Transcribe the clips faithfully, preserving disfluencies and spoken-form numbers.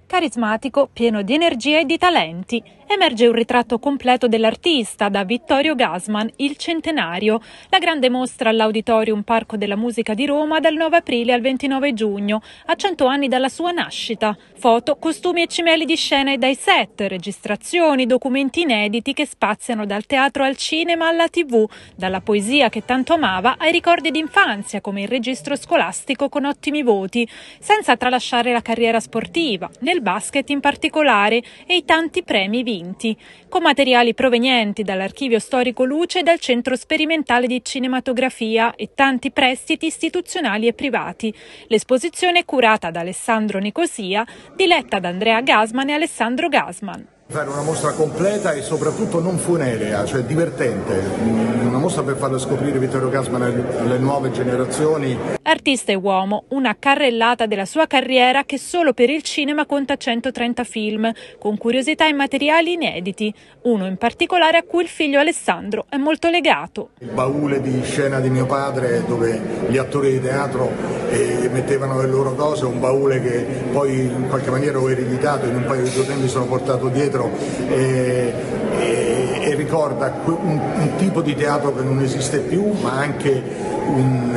Carismatico, pieno di energia e di talenti. Emerge un ritratto completo dell'artista da Vittorio Gassman, Il Centenario, la grande mostra all'Auditorium Parco della Musica di Roma dal nove aprile al ventinove giugno, a cento anni dalla sua nascita. Foto, costumi e cimeli di scena e dai set, registrazioni, documenti inediti che spaziano dal teatro al cinema alla tivù, dalla poesia che tanto amava ai ricordi d'infanzia come il registro scolastico con ottimi voti, senza tralasciare la carriera sportiva, nel basket in particolare, e i tanti premi vinti, con materiali provenienti dall'Archivio Storico Luce e dal Centro Sperimentale di Cinematografia e tanti prestiti istituzionali e privati. L'esposizione è curata da Alessandro Nicosia, diretta da Andrea Gassman e Alessandro Gassman. Fare una mostra completa e soprattutto non funerea, cioè divertente, una mostra per farlo scoprire Vittorio Gassman alle nuove generazioni. Artista e uomo, una carrellata della sua carriera che solo per il cinema conta centotrenta film, con curiosità e materiali inediti, uno in particolare a cui il figlio Alessandro è molto legato. Il baule di scena di mio padre, dove gli attori di teatro eh, mettevano le loro cose, un baule che poi in qualche maniera ho ereditato, in un paio di giorni mi sono portato dietro. E, e, e ricorda un, un tipo di teatro che non esiste più, ma anche un,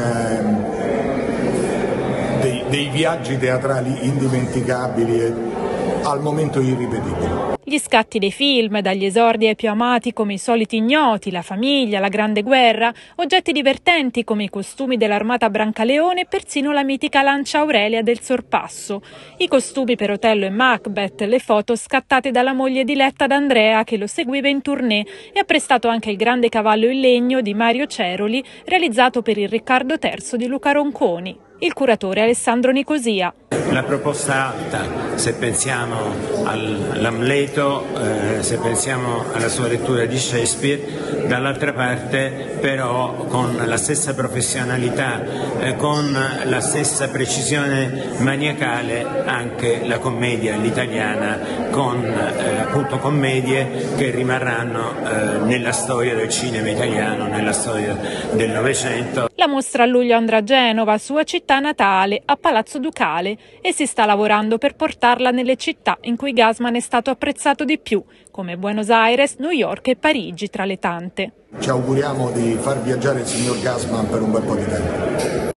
um, dei, dei viaggi teatrali indimenticabili e al momento irripetibili. Gli scatti dei film, dagli esordi ai più amati come I soliti ignoti, La famiglia, La grande guerra, oggetti divertenti come i costumi dell'armata Brancaleone e persino la mitica lancia Aurelia del Sorpasso, i costumi per Otello e Macbeth, le foto scattate dalla moglie diletta d'Andrea che lo seguiva in tournée e ha prestato anche il grande cavallo in legno di Mario Ceroli realizzato per il Riccardo terzo di Luca Ronconi. Il curatore Alessandro Nicosia. La proposta alta, se pensiamo all'Amleto, eh, se pensiamo alla sua lettura di Shakespeare, dall'altra parte però con la stessa professionalità, eh, con la stessa precisione maniacale anche la commedia all'italiana, con eh, appunto commedie che rimarranno eh, nella storia del cinema italiano, nella storia del Novecento. La mostra a luglio andrà a Genova, sua città natale, a Palazzo Ducale, e si sta lavorando per portarla nelle città in cui Gassman è stato apprezzato di più, come Buenos Aires, New York e Parigi, tra le tante. Ci auguriamo di far viaggiare il signor Gassman per un bel po' di tempo.